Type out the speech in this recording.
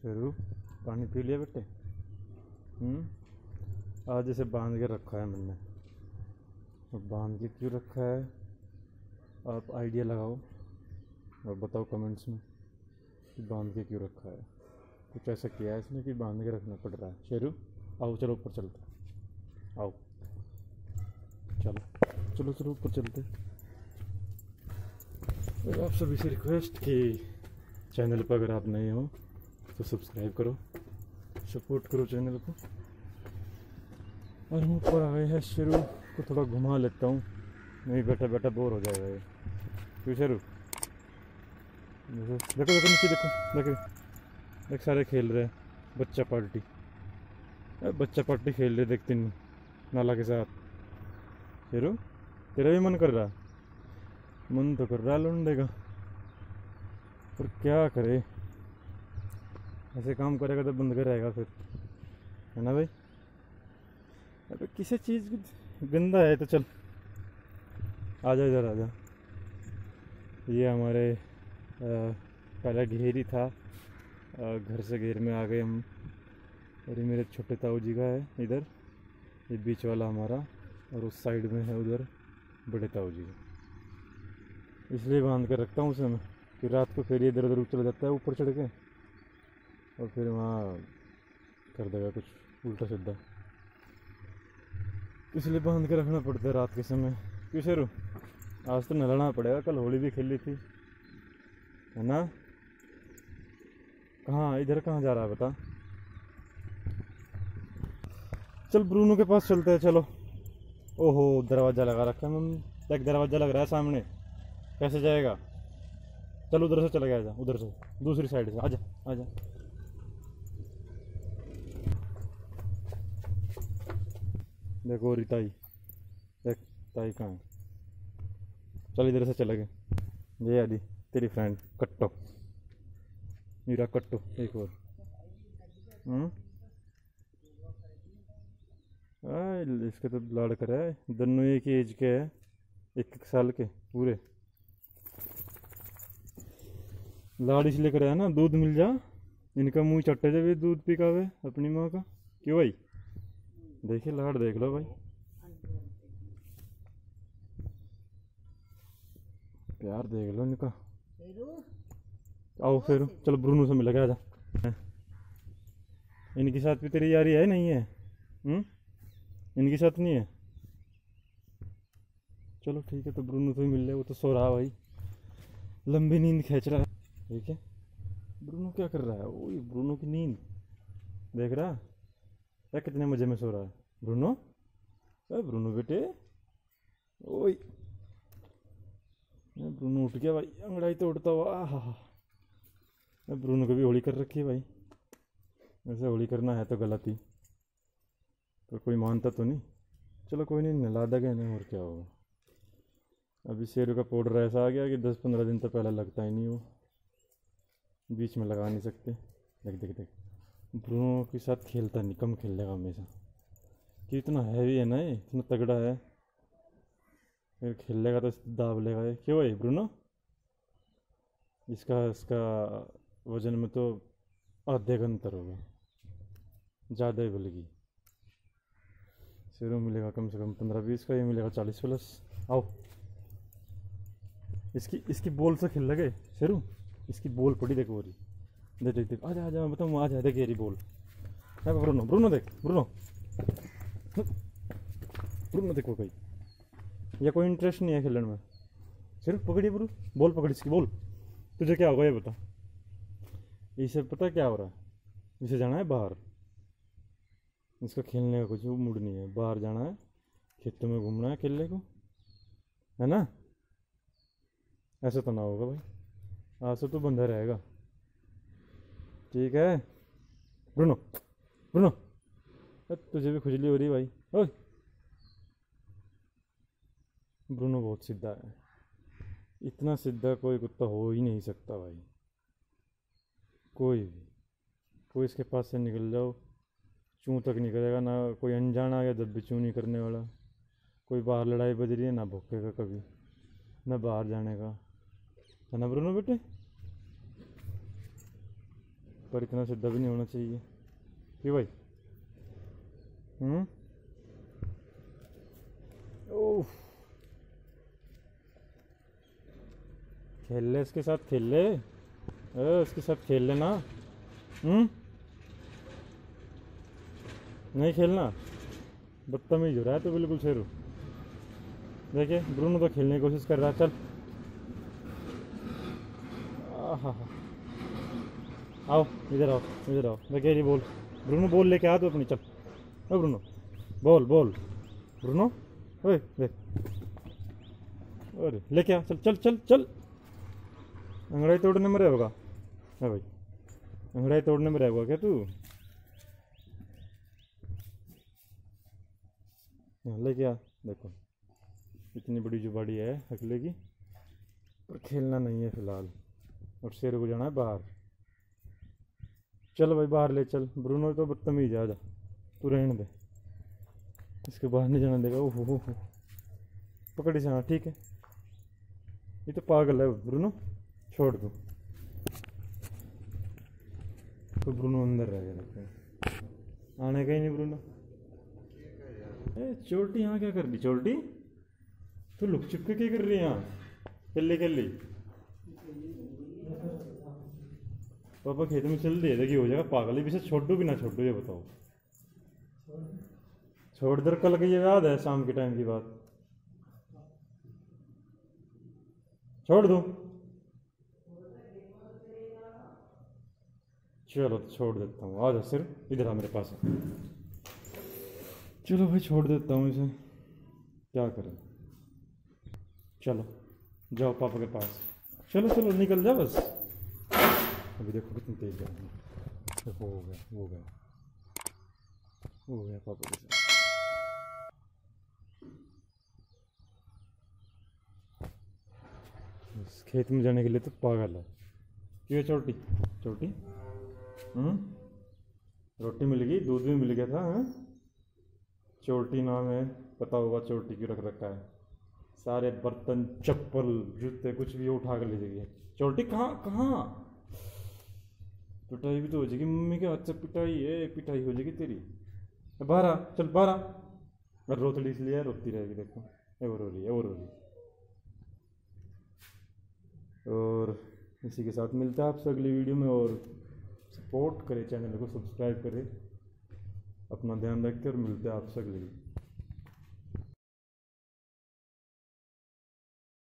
शेरू पानी पी लिया बेटे? आज इसे बांध के रखा है मैंने। और बांध के क्यों रखा है आप आइडिया लगाओ और बताओ कमेंट्स में कि बांध के क्यों रखा है। कुछ ऐसा किया है इसने कि बांध के रखना पड़ रहा है। शेरू आओ चलो ऊपर चलते, आओ चलो चलो चलो ऊपर चलते। और आप सभी से रिक्वेस्ट कि चैनल पर अगर आप नए हो तो सब्सक्राइब करो, सपोर्ट करो चैनल को। और हम ऊपर आ गए हैं। शेरू को थोड़ा घुमा लेता हूँ, नहीं बैठा बैठा बोर हो जाएगा ये। क्यों शेरू? देखो देखो देखो नीचे देखो, देखो देख सारे खेल रहे हैं। बच्चा पार्टी, बच्चा पार्टी खेल रहे देखते नहीं नाला के साथ। शेरू तेरा भी मन कर रहा? मन तो कर रहा है लौंडे का, पर क्या करे, ऐसे काम करेगा तो बंद करेगा फिर, है ना भाई? अरे किसी चीज़ गंदा है तो चल आजा इधर आजा। ये हमारे पहला घेर ही था, घर से घेर में आ गए हम। और ये मेरे छोटे ताऊ जी का है इधर, ये बीच वाला हमारा, और उस साइड में है उधर बड़े ताऊ जी का। इसलिए बांध कर रखता हूँ उसे मैं कि रात को फिर इधर उधर चला जाता है ऊपर चढ़ के, और फिर वहाँ कर देगा कुछ उल्टा सीधा, इसलिए बांध के रखना पड़ता है रात के समय। क्यों शेरू? आज तो नहलाना पड़ेगा, कल होली भी खेली थी, है ना? कहाँ इधर कहाँ जा रहा है बता? चल ब्रूनो के पास चलते हैं, चलो। ओहो दरवाज़ा लगा रखा है मम्मी, एक दरवाज़ा लग रहा है सामने, कैसे जाएगा? चल उधर से चला गया, आजा उधर से, दूसरी साइड से आजा आजा। देखो री ताई, देख ताई कहाँ है? चल इधर से चले गए। ये आदि तेरी फ्रेंड कट्टो, मीरा कट्टो एक और। इसके तो लाड़ कर है, दोनों एक ही एज के है, एक साल के पूरे। लाड़ इसलिए करे है ना, दूध मिल जा, इनका मुंह चट्टे जब ये दूध पी कावे अपनी माँ का। क्यों भाई? देखिए लाड़ देख लो भाई, प्यार देख लो इनका। आओ फिर चलो ब्रूनो से मिल गया, आजा। इनके साथ भी तेरी यारी है नहीं है? इनके साथ नहीं है? चलो ठीक है, तो ब्रूनो से ही मिल ले, वो तो सो रहा है भाई, लंबी नींद खींच रहा है। ठीक है, ब्रूनो क्या कर रहा है? ओए ब्रूनो की नींद देख रहा है कितने मजे में सो रहा है ब्रूनो। ब्रूनो बेटे, ओए ब्रूनो उठ गया भाई, अंगड़ाई तो उठता हुआ। ब्रूनो को भी होली कर रखी है भाई, वैसे होली करना है तो गलत ही, पर कोई मानता तो नहीं। चलो कोई नहीं, नहला देंगे नहीं, और क्या होगा। अभी शेरू का पाउडर ऐसा आ गया कि 10-15 दिन तो पहले लगता ही नहीं, वो बीच में लगा नहीं सकते। देख देख देख, ब्रूनो के साथ खेलता नहीं, कम खेल लेगा हमेशा, कि इतना हैवी है ना, ये इतना तगड़ा है, फिर खेल लेगा तो दाब लेगा ये। क्यों भाई ब्रूनो? इसका इसका वजन में तो आधे का अंतर होगा, ज़्यादा ही बल्कि। शेरू मिलेगा कम से कम 15-20 का, ये मिलेगा 40+। आओ इसकी बॉल से खेल लगे शेरू, इसकी बॉल पड़ी देखो वो, देख देख देख, आजा आजा, मैं बताऊँ आ जा, देख ये बॉल है ब्रूनो, ब्रूनो देख ब्रूनो, ब्रूनो देखो भाई, या कोई इंटरेस्ट नहीं है खेलने में। सिर्फ पकड़िए ब्रू, बॉल पकड़ इसकी बॉल। तुझे क्या होगा ये बता? इसे पता क्या हो रहा है? इसे जाना है बाहर, इसका खेलने का कुछ मूड नहीं है, बाहर जाना है, खेतों में घूमना है खेलने को, है ना? ऐसा तो ना होगा भाई, आज से तो बंधा रहेगा। ठीक है ब्रूनो, ब्रूनो तुझे भी खुजली हो रही है भाई। ओए ब्रूनो बहुत सीधा है, इतना सीधा कोई कुत्ता हो ही नहीं सकता भाई, कोई भी। कोई इसके पास से निकल जाओ चूँ तक नहीं करेगा ना, कोई अनजान आ गया जब भी चूँ नहीं करने वाला। कोई बाहर लड़ाई बज रही है ना भौंकेगा कभी, ना बाहर जाने का, है ना ब्रूनो बेटे? पर इतना सीधा भी नहीं होना चाहिए। क्यों भाई? ओह, खेल ले इसके साथ, खेल ले। इसके साथ खेल लेना। नहीं खेलना, बदतमीज हो रहा है तो बिल्कुल शेरू। देखिए ब्रूनो तो खेलने की कोशिश कर रहा है। चल, आहा, आओ इधर आओ, इधर आओ। देखिए ये बोल, ब्रूनो बोल लेके आ तो अपनी। चल ओ ब्रूनो, बोल बोल ब्रूनो। ओए देख, अरे लेके आ, चल चल चल चल। अंगड़ाई तोड़ने में रहेगा? है भाई, अंगड़ाई तोड़ने में रहेगा क्या तू? लेके आ। देखो इतनी बड़ी जुबाड़ी है अकेले की, पर खेलना नहीं है फिलहाल। और शेर को जाना है बाहर। चल भाई बाहर ले चल। ब्रूनो तो बदतमीज है, आजा तू, रहने दे इसके, बाहर नहीं जाने देगा। ओहो हो, पकड़ इसे। हाँ ठीक है, ये तो पागल है ब्रूनो, छोड़ दो तो। ब्रूनो अंदर रह गया, देखते हैं आने का ही नहीं ब्रूनो। ए चोटी यहाँ क्या कर रही? चोटी तू लुक छिप के क्या कर रही है यहाँ? कल्ली कल्ली पापा खेत में चल दिए, देखिए हो जाएगा पागल। ही पीछे छोड़ दो कि ना छोड़ दो, ये बताओ। छोड़ दर, कल की ये याद है शाम के टाइम की बात? छोड़ दो, चलो तो छोड़ देता हूँ। आ जा सिर्फ इधर आ मेरे पास। चलो भाई छोड़ देता हूँ इसे, क्या करें। चलो जाओ पापा के पास, चलो चलो निकल जा बस। अभी देखो कितनी तेज जा रही है। हो गया हो गया हो गया पापा के साथ। बस खेत में जाने के लिए तो पागल है। क्यों चोटी? चोटी रोटी मिल गई, दूध भी मिल गया था। चोटी नाम है, पता होगा चोटी क्यों रख रखा है। सारे बर्तन चप्पल जूते कुछ भी उठा कर ले जाइए। चोटी कहाँ कहाँ? पिटाई भी तो हो जाएगी मम्मी के हाथ से, पिटाई है, पिटाई हो जाएगी तेरी। बाहर आ, चल बाहर आ। और रोतड़ी इसलिए रोती रहेगी, देखो ये वो रो रही है, वो रो रही है। और इसी के साथ मिलता है आपसे अगली वीडियो में। और सपोर्ट करें, चैनल को सब्सक्राइब करें, अपना ध्यान रखें और मिलते हैं आपसे अगली वीडियो।